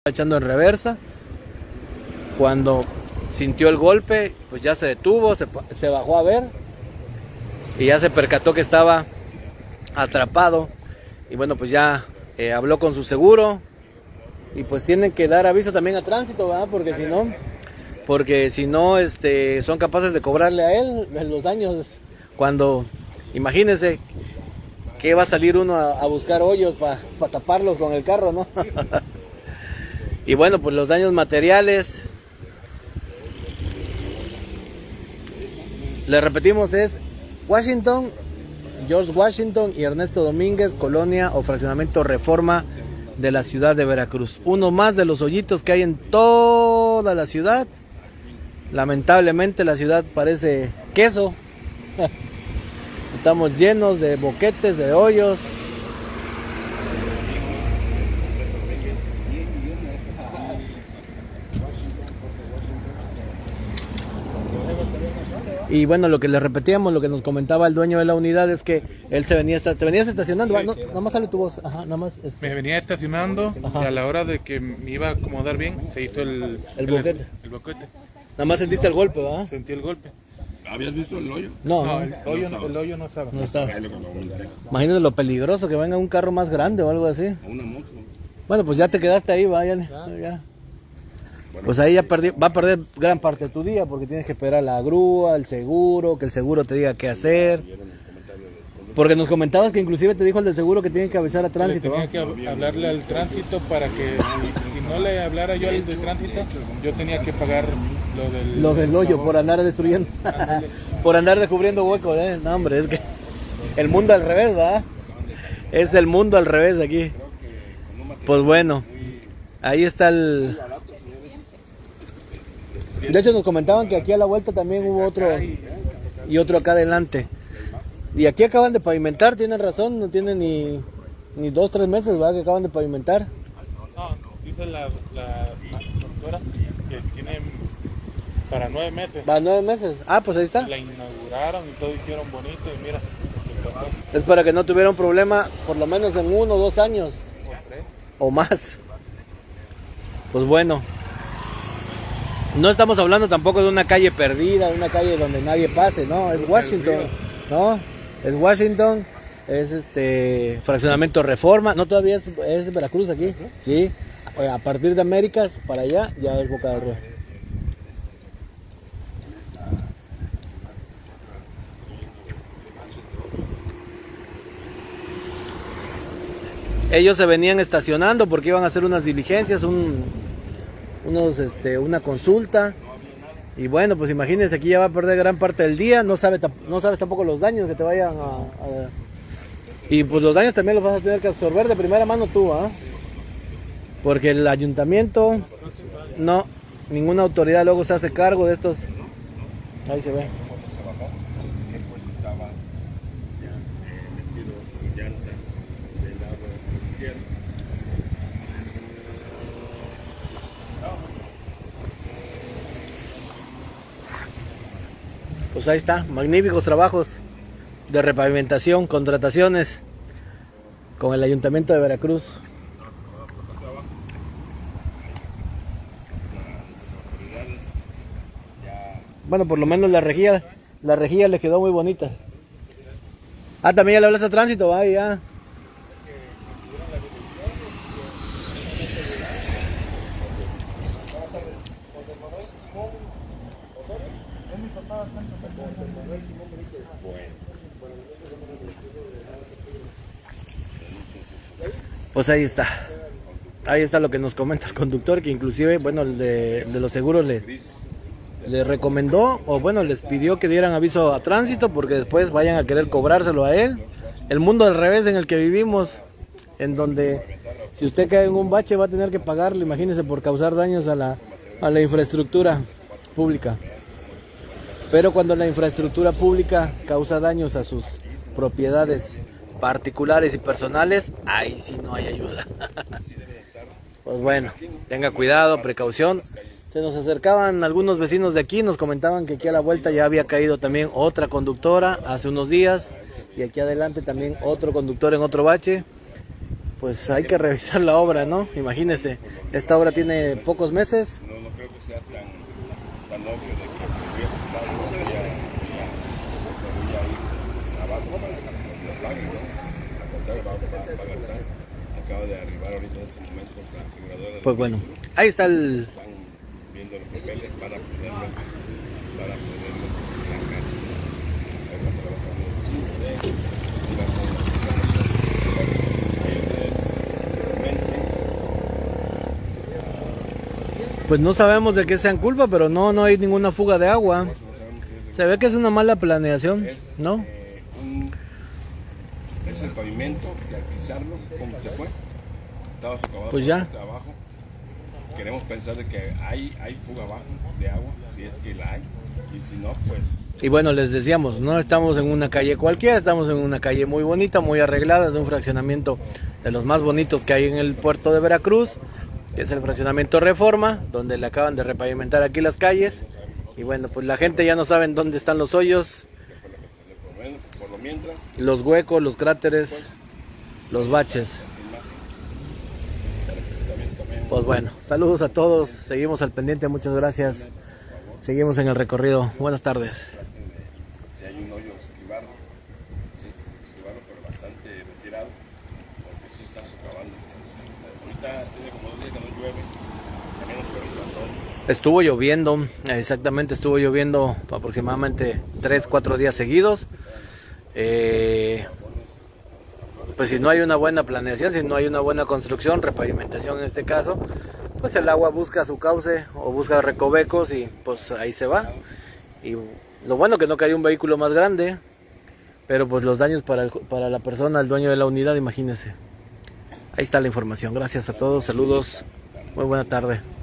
echando en reversa. Cuando sintió el golpe, pues ya se detuvo, se bajó a ver y ya se percató que estaba atrapado. Y bueno, pues ya habló con su seguro y pues tienen que dar aviso también a tránsito, ¿verdad? Porque si no, son capaces de cobrarle a él los daños. Cuando, imagínense que va a salir uno a buscar hoyos para taparlos con el carro, ¿no? Y bueno, pues los daños materiales, le repetimos, es Washington, George Washington y Ernesto Domínguez, colonia o fraccionamiento Reforma de la ciudad de Veracruz. Uno más de los hoyitos que hay en toda la ciudad. Lamentablemente la ciudad parece queso. Estamos llenos de boquetes, de hoyos. Y bueno, lo que le repetíamos, lo que nos comentaba el dueño de la unidad es que él te venías estacionando, no, nada más sale tu voz, ajá, nada más. Me venía estacionando, ajá, y a la hora de que me iba a acomodar bien, se hizo el boquete. Nada más sentiste el golpe, ¿verdad? Sentí el golpe. ¿Habías visto el hoyo? No, el hoyo no estaba. No estaba. Imagínate lo peligroso que venga un carro más grande o algo así. O una moto. Bueno, pues ya te quedaste ahí, ya. Bueno, pues ahí ya va a perder gran parte de tu día porque tienes que esperar la grúa, el seguro, que el seguro te diga qué hacer. Porque nos comentabas que inclusive te dijo el del seguro que tiene que avisar a tránsito. Tenía que hablarle al tránsito para que, si no le hablara yo al del tránsito, yo tenía que pagar lo del hoyo por andar destruyendo, por andar descubriendo huecos, No, hombre, es que el mundo al revés, ¿verdad? Es el mundo al revés aquí. Pues bueno, ahí está el... De hecho nos comentaban que aquí a la vuelta también hubo otro y otro acá adelante. Y aquí acaban de pavimentar, tienen razón, no tienen ni 2 o 3 meses, ¿verdad? Que acaban de pavimentar. No, dice la doctora que tiene para 9 meses. ¿Para 9 meses? Ah, pues ahí está. La inauguraron y todo hicieron bonito y mira. Es para que no tuviera un problema por lo menos en 1 o 2 años. O más. Pues bueno. No estamos hablando tampoco de una calle perdida, de una calle donde nadie pase, no, es Washington, ¿no? Es Washington, es fraccionamiento Reforma, no, todavía es Veracruz aquí, sí, a partir de Américas para allá ya es Boca del Río. Ellos se venían estacionando porque iban a hacer unas diligencias, una consulta. Y bueno, pues imagínense, aquí ya va a perder gran parte del día, no sabes tampoco los daños que te vayan y pues los daños también los vas a tener que absorber de primera mano tú, ¿ah? Porque el ayuntamiento, no, ninguna autoridad luego se hace cargo de estos. Ahí se ve. Pues ahí está, magníficos trabajos de repavimentación, contrataciones con el Ayuntamiento de Veracruz. Bueno, por lo menos la rejilla le quedó muy bonita. Ah, también ya le hablaste a tránsito, va, ya. Pues ahí está lo que nos comenta el conductor, que inclusive, bueno, el de los seguros le recomendó, o bueno, les pidió que dieran aviso a tránsito, porque después vayan a querer cobrárselo a él. El mundo al revés en el que vivimos, en donde si usted cae en un bache va a tener que pagarle, imagínese, por causar daños a la infraestructura pública. Pero cuando la infraestructura pública causa daños a sus propiedades particulares y personales, ahí sí no hay ayuda. Pues bueno, tenga cuidado, precaución. Se nos acercaban algunos vecinos de aquí, nos comentaban que aquí a la vuelta ya había caído también otra conductora hace unos días, y aquí adelante también otro conductor en otro bache. pues hay que revisar la obra, ¿no? Imagínese, esta obra tiene pocos meses. No creo que sea tan obvio de que voy a pasar, voy a ir abajo para que lo paguen, ¿no? Al contrario, va a gastar. Acaba de arribar ahorita en este momento la aseguradora. Pues bueno, ahí está el... Están viendo los papeles para poderlo sacar. Ahí va trabajando el chiste, y va con las Pues no sabemos de qué sean culpa, pero no hay ninguna fuga de agua. Se ve que es una mala planeación, ¿no? Es el pavimento, que al pisarlo, ¿cómo se fue? Estaba socavado Pues ya. abajo. Queremos pensar de que hay fuga abajo de agua, si es que la hay. Y si no, pues... Y bueno, les decíamos, no estamos en una calle cualquiera, estamos en una calle muy bonita, muy arreglada, de un fraccionamiento de los más bonitos que hay en el puerto de Veracruz, que es el fraccionamiento Reforma, donde le acaban de repavimentar aquí las calles. Y bueno, pues la gente ya no sabe en dónde están los hoyos, por lo mientras, los huecos, los cráteres, los baches. Pues bueno, saludos a todos, seguimos al pendiente, muchas gracias. Seguimos en el recorrido. Buenas tardes. si hay un hoyo, esquivarlo, pero bastante retirado, porque sí está socavando. Ahorita tiene como 2 días que no llueve, menos por el sol. Estuvo lloviendo, exactamente, estuvo lloviendo aproximadamente 3-4 días seguidos. Pues si no hay una buena planeación, si no hay una buena construcción, repavimentación en este caso, pues el agua busca su cauce o busca recovecos y pues ahí se va. Y lo bueno que no cayó un vehículo más grande, pero pues los daños para la persona, el dueño de la unidad, imagínense. Ahí está la información. Gracias a todos, saludos, muy buena tarde.